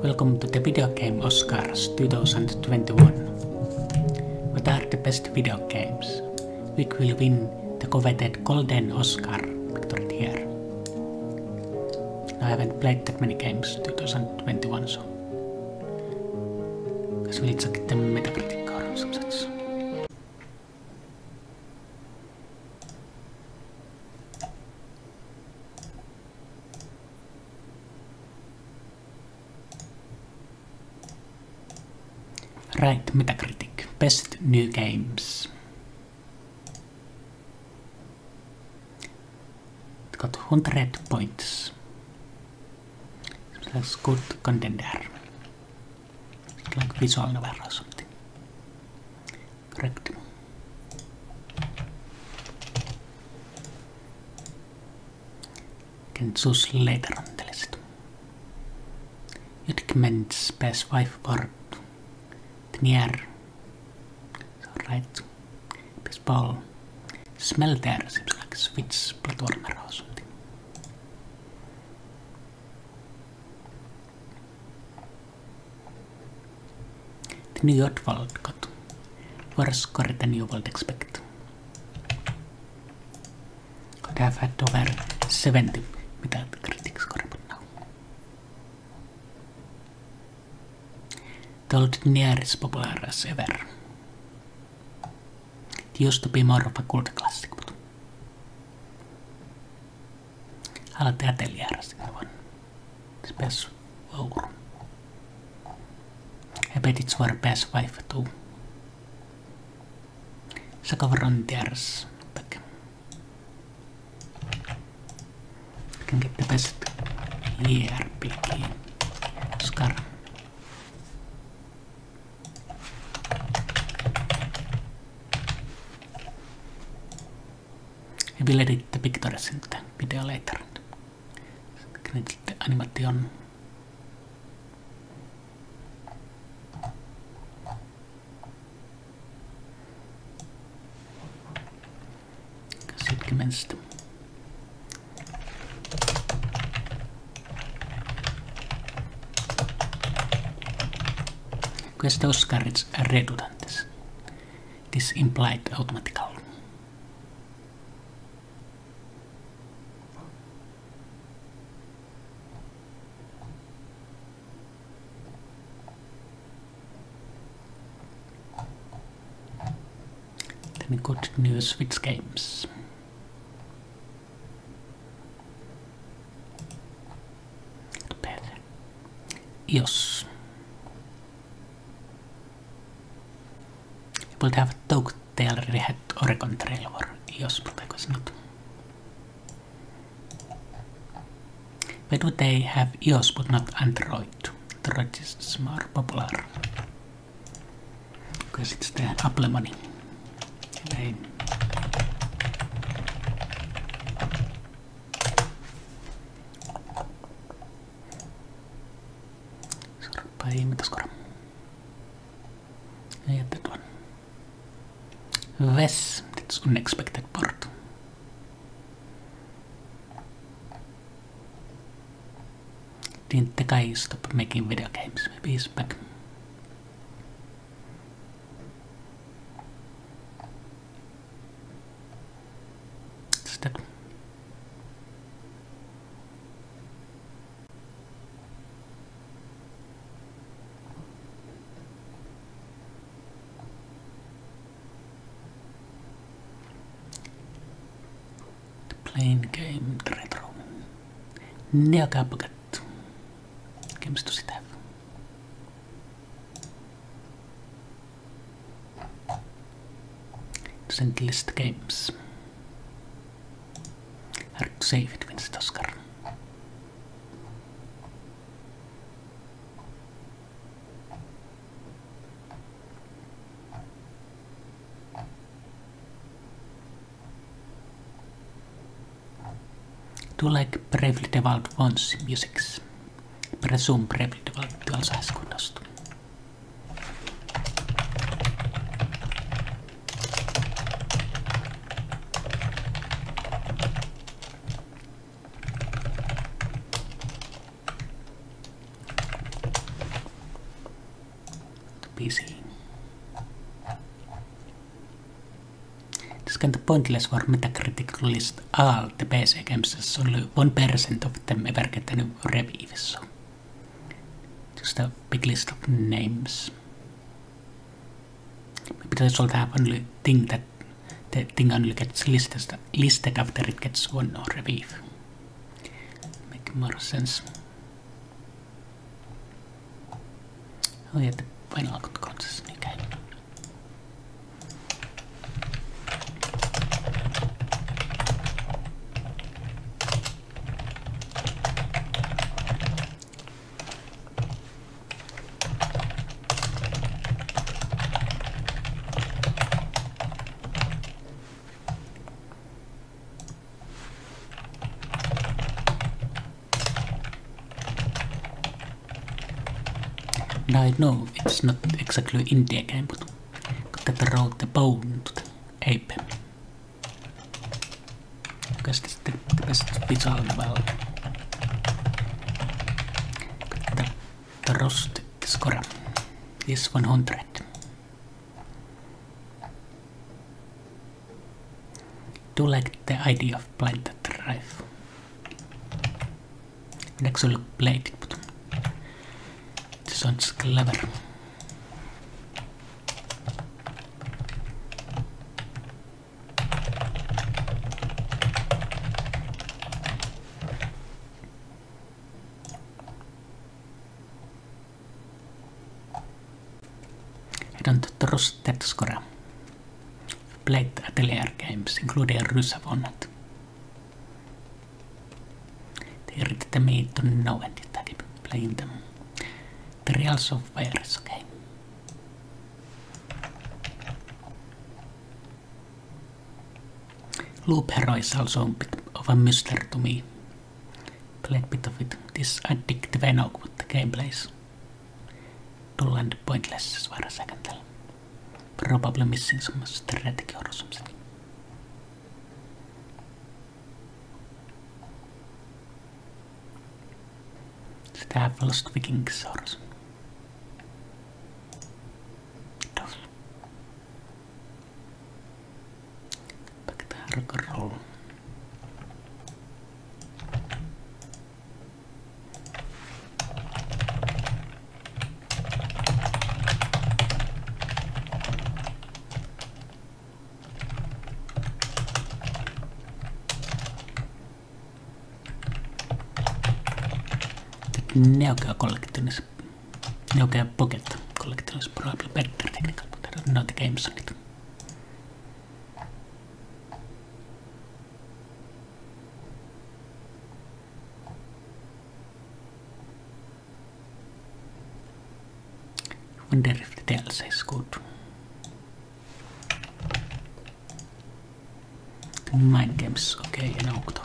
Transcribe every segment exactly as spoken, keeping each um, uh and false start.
Welcome to the Video Game Oscars twenty twenty-one. What are the best video games? Which will win the coveted Golden Oscar victory here? I haven't played that many games twenty twenty-one, so I guess we'll check the Metacritic or some such. Right, Metacritic, best new games. It got one hundred points. That's good contender. It's like visual novel or something. Correct. Can choose later on the list. It recommends P S five port. Nier, right, baseball, Smelter seems like a Switch platformer or something. The New Oddworld got worse score than you would expect. Could have had over seventy Metacritic score, but now. The old Nier is popular as ever. It used to be more of a cult classic, but Alate Atelier is the one. It's P S four. I bet it's for P S five too. Saga Frontiers back. I can get the best year picking Oscar. I will edit the pictures in the video later. Can edit the animation. Because it commenced. Questo Oscar is redundant. It is implied automatically. Any good new Switch games? E O S. You would have thought they already had Oregon Trail for E O S, but I guess not. Why do they have E O S but not Android? Android is more popular. Because it's the Apple money. Ei. Sorpa ei metaskora. Ei get that one. Wes, that's unexpected port. Didn't the guy stop making video games? Maybe he's back. Plain game retro. Neo Pocket. Games does it have? Doesn't list games. Hard to say if it wins the Oscar. Do like Bravely Default one's musics. Presume Bravely Default also has good host. P C. It's kind of pointless for Metacritic to list all the P C games as only one percent of them ever get any reviews. So just a big list of names. Maybe they should have only thing that the thing only gets listed, listed after it gets one review. Make more sense. Oh yeah, the final consequences. Okay. Now I know it's not exactly an indie game, but that wrote the bone to the ape. Because it's the, the best visual novel. The, the Rust score is one hundred. Do like the idea of Blind Drive. I actually played it, but it sounds clever. I don't trust that score. Played Atelier games, including Rusavonat. They irritated me to no end yet I keep playing them. The real software is okay. Loop Hero is also a bit of a mystery to me. Played a bit of it. This addictive enough with the gameplays. Dull and pointless as far as I can tell. Probably missing some strategy or something. Should I have lost Vikings or something? Back to rock and roll. Neo Geo collection is Neo Geo Pocket collection is probably better technical, but I don't know the games on it. I wonder if the D L C is good. The Mind Games okay in Octo.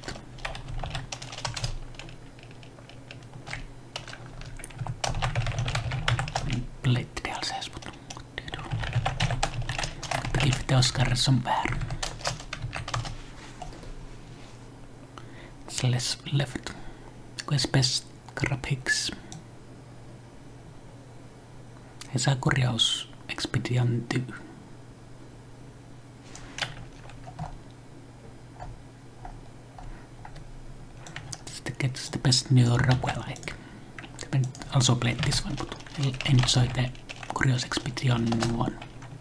Played the D L Cs, but what do you do? Gotta give the Oscar somewhere. It's less left. Quest best graphics. Esa Curious Expedition two. It's the best new roguelike. I also played this one, but I enjoyed the Curious Expedition one.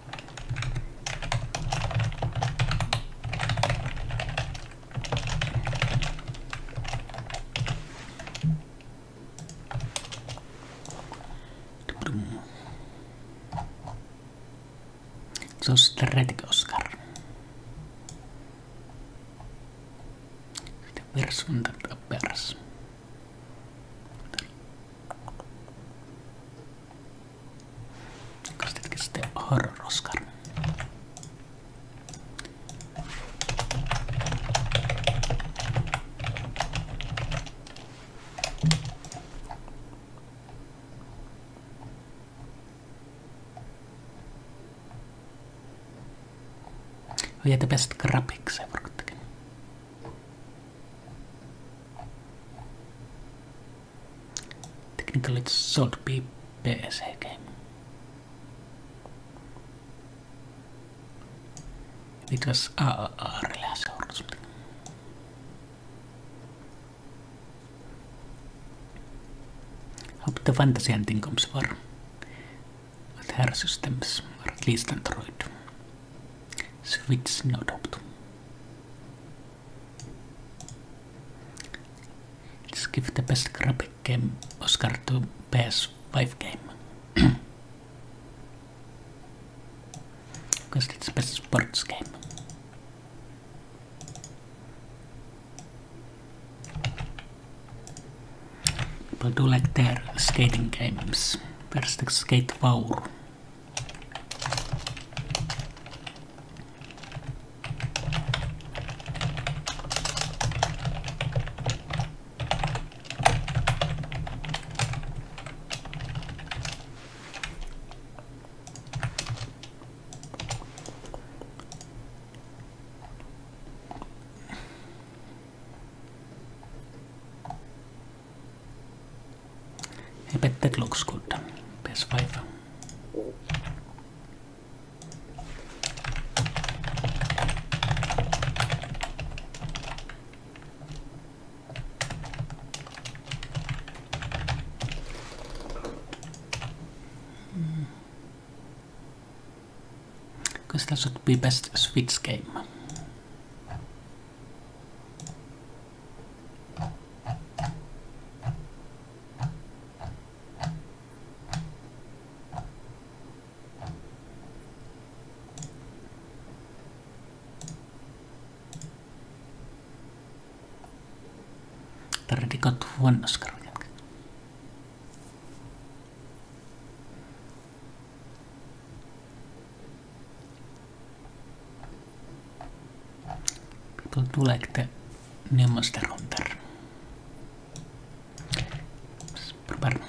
So strategic Oscar. The version that appears. Because that gets the horror Oscar. Oh yeah, the best graphics I forgot again. Technically it should be P C game. It was A A A release or something. Hope the fantasy ending comes for with her systems, or at least Android. Switch no doubt. Let's give the best graphic game Oscar to P S five game. Because it's best sports game. People do like their skating games. There's the Skate four. I bet that looks good. P S five. Because that should be best Switch game. Already got one Oscar. People do like the new Monster Hunter. Proper.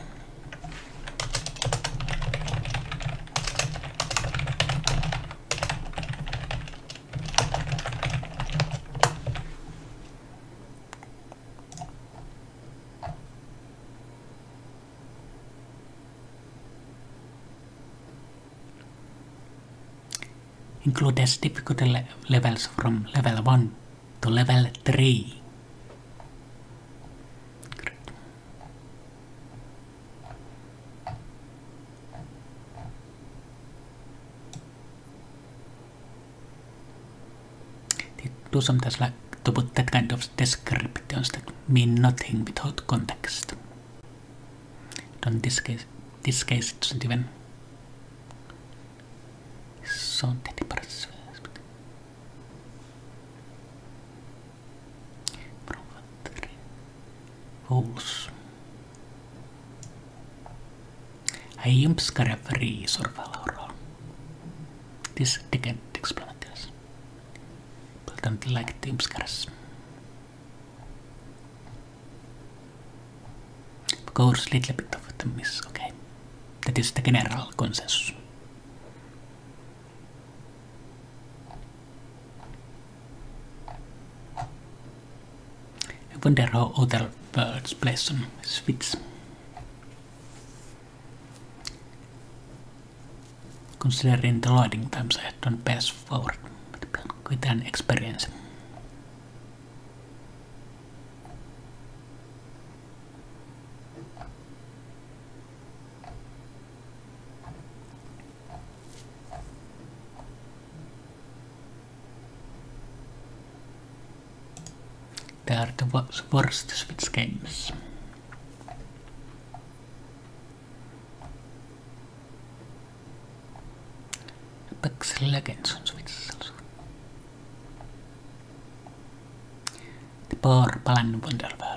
Includes difficulty le levels from level one to level three. Great. They do sometimes like to put that kind of descriptions that mean nothing without context. In this case, this case it doesn't even sound that impressive. Holes. I ymskare free survival horror. This didn't explain this. But I don't like the ymskares. Of course, little bit of them is okay. That is the general consensus. I wonder how other worlds plays on Switch. Considering the loading times I had on P S four, it been quite an experience. They are the worst Switch games. Apex Legends on Switch also. The poor Balan Wonderworld.